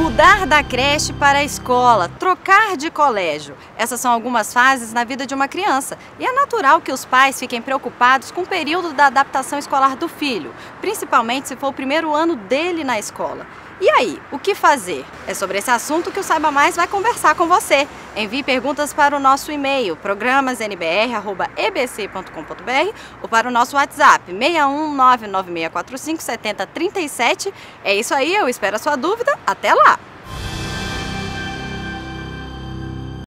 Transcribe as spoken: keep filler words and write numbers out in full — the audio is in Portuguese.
Mudar da creche para a escola, trocar de colégio. Essas são algumas fases na vida de uma criança. E é natural que os pais fiquem preocupados com o período da adaptação escolar do filho, principalmente se for o primeiro ano dele na escola. E aí, o que fazer? É sobre esse assunto que o Saiba Mais vai conversar com você. Envie perguntas para o nosso e-mail, programas n b r arroba e b c ponto com ponto b r ou para o nosso WhatsApp, seis um nove nove seis quatro cinco sete zero três sete. É isso aí, eu espero a sua dúvida. Até lá!